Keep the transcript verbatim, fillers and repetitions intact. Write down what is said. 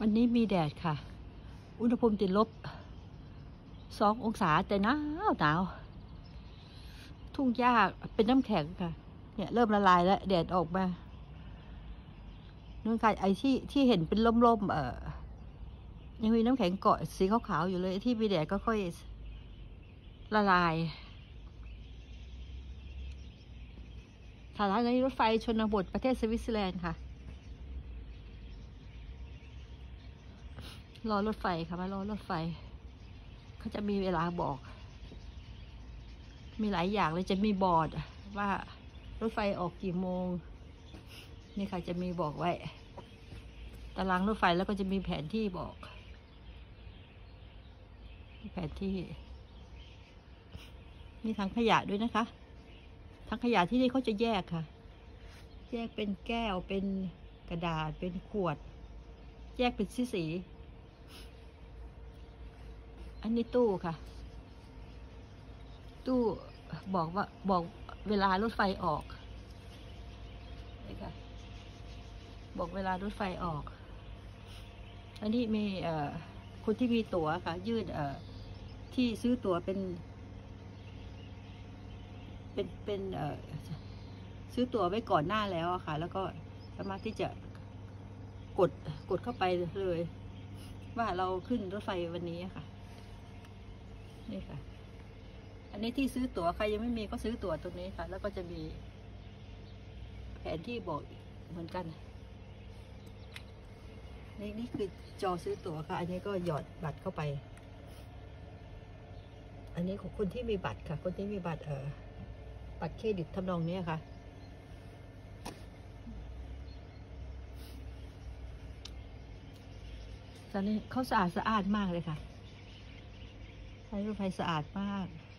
วันนี้มีแดดค่ะอุณหภูมิติดลบสององศาแต่หนาวหนาวทุ่งหญ้าเป็นน้ำแข็งค่ะเนี่ยเริ่มละลายแล้วแดดออกมานู่นค่ะไอ้ที่ที่เห็นเป็นล่มๆเอ่อยังมีน้ำแข็งเกาะสีขาวๆอยู่เลยที่มีแดดก็ค่อยละลายสถานีรถไฟชนบทประเทศสวิตเซอร์แลนด์ค่ะรอรถไฟค่ะมารอรถไฟเขาจะมีเวลาบอกมีหลายอย่างเลยจะมีบอร์ดว่ารถไฟออกกี่โมงนี่ค่ะจะมีบอกไว้ตารางรถไฟแล้วก็จะมีแผนที่บอกแผนที่มีถังขยะด้วยนะคะถังขยะที่นี่เขาจะแยกค่ะแยกเป็นแก้วเป็นกระดาษเป็นขวดแยกเป็นสีสีอันนี้ตู้ค่ะตู้บอกว่าบอกเวลารถไฟออกนี่ค่ะบอกเวลารถไฟออกอันนี้มีเอ่อคนที่มีตั๋วค่ะยื่นเอ่อที่ซื้อตั๋วเป็นเป็นเป็นเอ่อซื้อตั๋วไว้ก่อนหน้าแล้วอะค่ะแล้วก็สามารถที่จะกดกดเข้าไปเลยว่าเราขึ้นรถไฟวันนี้ค่ะนี่ค่ะอันนี้ที่ซื้อตั๋วใครยังไม่มีก็ซื้อตั๋วตรงนี้ค่ะแล้วก็จะมีแผนที่บอกเหมือนกันนี่นี่คือจอซื้อตั๋วค่ะอันนี้ก็หยอดบัตรเข้าไปอันนี้ของคนที่มีบัตรค่ะคนที่มีบัตรเอ่อบัตรเครดิตทำนองนี้ค่ะตอนนี้เขาสะอาดสะอาดมากเลยค่ะรถไฟสะอาดมาก